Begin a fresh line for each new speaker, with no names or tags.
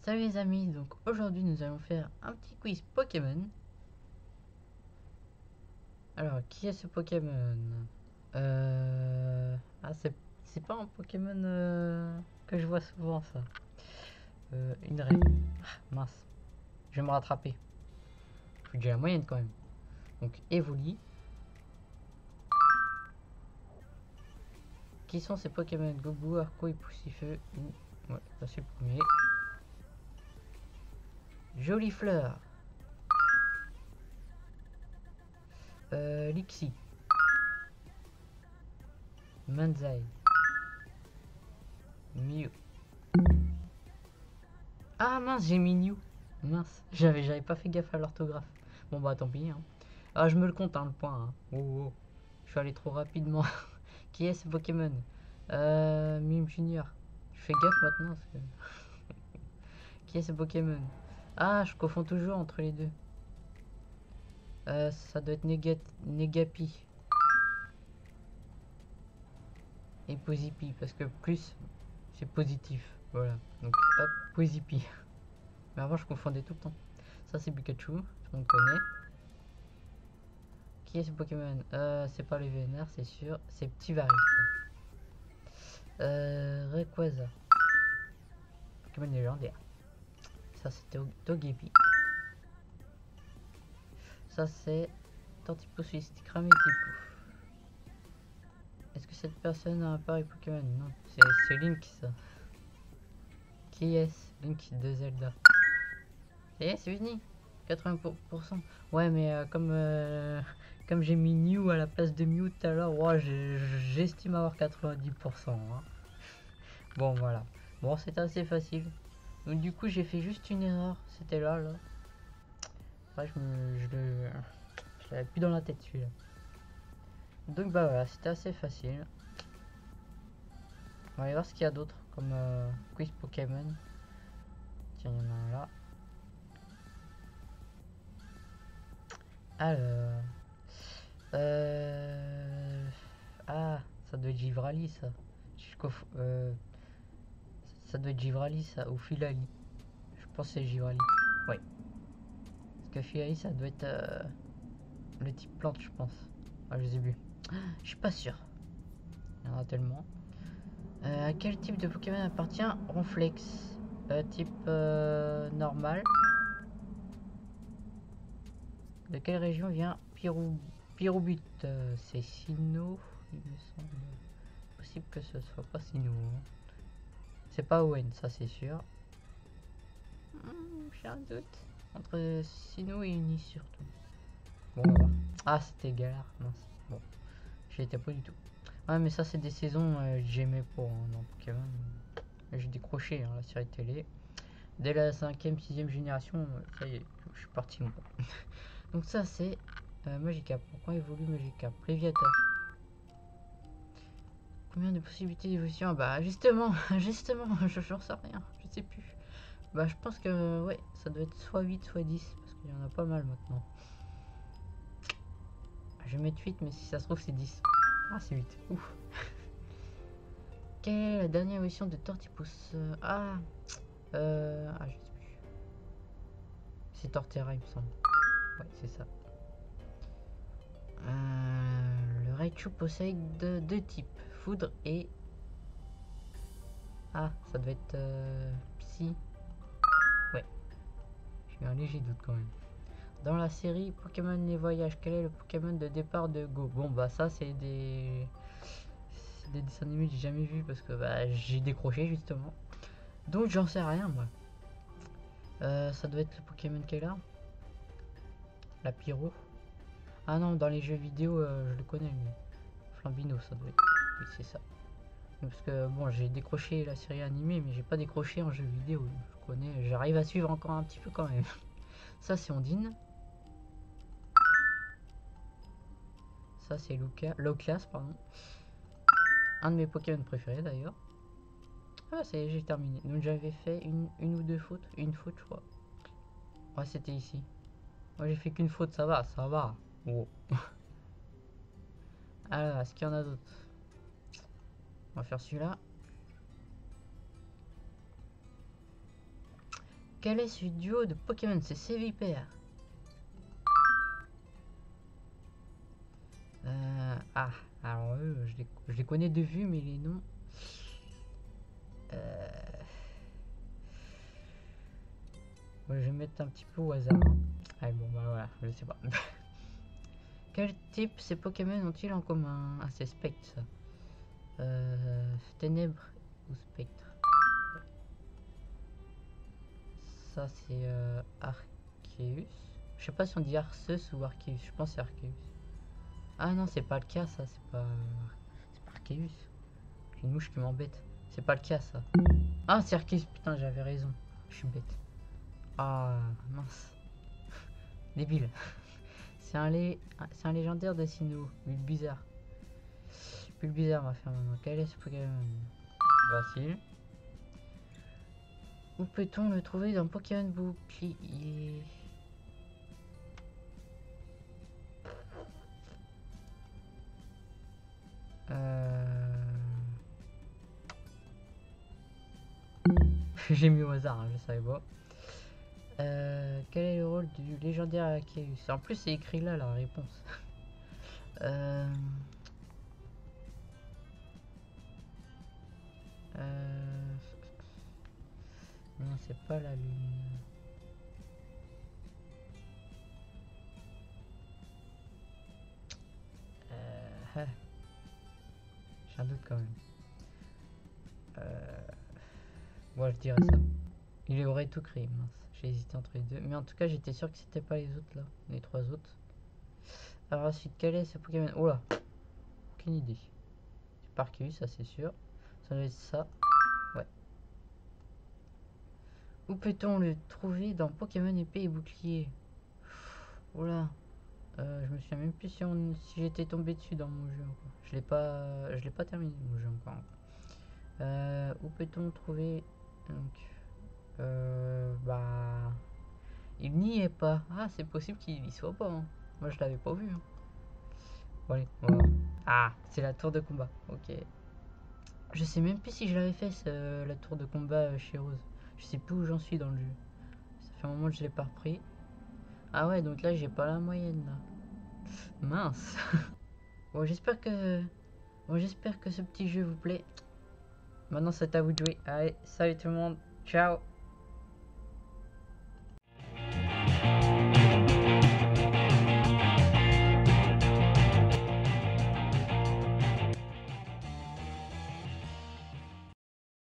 Salut les amis, donc aujourd'hui nous allons faire un petit quiz Pokémon. Alors, qui est ce Pokémon? Ah, c'est pas un Pokémon que je vois souvent ça. Une raie. Ah, mince, je vais me rattraper. Je suis déjà la moyenne quand même. Donc, Evoli. Qui sont ces Pokémon? Gobu, Arco et Poussifeu. Ouais, ça c'est le premier. Jolie fleur. Lixie. Manzai. Mew. Ah mince, j'ai mis New. Mince, j'avais pas fait gaffe à l'orthographe. Bon bah tant pis. Hein. Ah, je me le compte, hein, le point. Hein. Oh, oh. Je suis allé trop rapidement. Qui est ce Pokémon? Mime Junior. Je fais gaffe maintenant. Parce que... Qui est ce Pokémon? Ah, je confonds toujours entre les deux. Ça doit être Negapi. Et Posipi. Parce que plus, c'est positif. Voilà. Donc hop, Posipi. Mais avant, je confondais tout le temps. Ça, c'est Pikachu. Tout le monde connaît. Qui est ce Pokémon? C'est pas le vénère, c'est sûr. C'est Ptivaris. Rayquaza. Pokémon légendaire. Ça, c'est Togepi. Ça, c'est Tortipo Suisticram et Tipou. Est-ce que cette personne a un pari Pokémon? Non, c'est Link, ça. Qui est-ce? Link de Zelda. Et c'est fini. 80%. Ouais, mais comme j'ai mis Mew à la place de Mew tout à l'heure, ouais, j'estime avoir 90%. Hein. Bon, voilà. Bon, c'est assez facile. Donc, du coup, j'ai fait juste une erreur. C'était là. Ouais, je l'avais plus dans la tête celui-là. Donc, bah voilà, c'était assez facile. On va aller voir ce qu'il y a d'autre comme quiz Pokémon. Tiens, il y en a un là. Alors. Ah, ça doit être Givrali, ça. Ça doit être Givrali, ça. Ou Filali. Je pense que c'est Givrali. Ouais. Parce que Filali, ça doit être le type plante, je pense. Ah, je sais plus. Je suis pas sûr. Il y en a tellement. À quel type de Pokémon appartient Ronflex? Type normal. De quelle région vient Pyrobutte? C'est Sinnoh, il me semble. Possible que ce soit pas Sinnoh. Hein. C'est pas Owen, ça c'est sûr. J'ai un doute. Entre Sinnoh et Uni surtout. Bon, on va voir. Ah, c'était galère. Mince. Bon, j'y étais pas du tout. Ouais, mais ça c'est des saisons que j'aimais pas hein, dans Pokémon. J'ai décroché hein, la série télé. Dès la 5ème, 6ème génération, ça y est, je suis parti. Moi. Donc ça c'est Magikarp. Pourquoi évolue Magikarp? Léviateur. Combien de possibilités d'évolution? Bah justement, j'en sais rien, je sais plus. Bah je pense que ouais, ça doit être soit 8 soit 10 parce qu'il y en a pas mal maintenant. Je vais mettre 8 mais si ça se trouve c'est 10. Ah c'est 8. Ouf. Quelle est la dernière évolution de Tortipus? Ah je sais plus. C'est Torterra il me semble. Ouais, c'est ça. Le Raichu possède deux types, foudre et... Ah, ça doit être Psy. Ouais, j'ai eu un léger doute quand même. Dans la série Pokémon les voyages, quel est le Pokémon de départ de Go? Bon bah ça c'est des dessins animés que j'ai jamais vu parce que bah, j'ai décroché justement. Donc j'en sais rien moi. Ça doit être le Pokémon qu'elle a. La Pyro. Ah non, dans les jeux vidéo je le connais lui. Flambino ça doit être. Oui c'est ça. Parce que bon j'ai décroché la série animée mais j'ai pas décroché en jeu vidéo. Je connais, j'arrive à suivre encore un petit peu quand même. Ça c'est Ondine. Ça c'est Loclas pardon. Un de mes Pokémon préférés d'ailleurs. Ah c'est j'ai terminé. Donc j'avais fait une ou deux fautes. Une faute je crois. Ouais c'était ici. Moi j'ai fait qu'une faute, ça va, ça va. Oh. Alors est-ce qu'il y en a d'autres? On va faire celui-là. Quel est ce duo de Pokémon? C'est Sévipère. Ah, alors eux, je les connais de vue, mais les noms... Ouais, je vais mettre un petit peu au hasard. Ah bon, bah voilà, je sais pas. Quel type ces Pokémon ont-ils en commun? Ah, c'est Spectre, ça. Ténèbres ou Spectre? Ça, c'est Arceus. Je sais pas si on dit Arceus ou Arceus. Je pense que c'est Arceus. Ah non, c'est pas le cas, ça. C'est pas Arceus. J'ai une mouche qui m'embête. C'est pas le cas, ça. Ah, c'est Arceus. Putain, j'avais raison. Je suis bête. Ah, mince. Débile. C'est un légendaire de Sinnoh. Bulbizarre. Bulbizarre, on va faire maintenant. Quel est ce Pokémon? Facile. Où peut-on le trouver dans Pokémon Bouclier? J'ai mis au hasard, hein, je savais pas. Quel est le rôle du légendaire Arceus? En plus, c'est écrit là la réponse. Non, c'est pas la lune. J'ai un doute quand même. Moi, je dirais ça. Il aurait tout créé, mince. J'ai hésité entre les deux. Mais en tout cas, j'étais sûr que c'était pas les autres là. Les trois autres. Alors ensuite, quel est ce Pokémon? Oh là, aucune idée. C'est Arceus, ça c'est sûr. Ça doit être ça. Ouais. Où peut-on le trouver dans Pokémon épée et bouclier? Oh là. Je me souviens même plus si, si j'étais tombé dessus dans mon jeu encore. Je l'ai pas terminé mon jeu encore. Où peut-on trouver donc bah il n'y est pas. Ah, c'est possible qu'il y soit pas, hein. Moi je l'avais pas vu, hein. Bon, allez, on va voir. Ah, c'est la tour de combat. Ok. Je sais même plus si je l'avais fait la tour de combat chez Rose. Je sais plus où j'en suis dans le jeu. Ça fait un moment que je l'ai pas repris. Ah ouais, donc là j'ai pas la moyenne là. Mince. Bon, j'espère que ce petit jeu vous plaît. Maintenant c'est à vous de jouer. Allez, salut tout le monde. Ciao.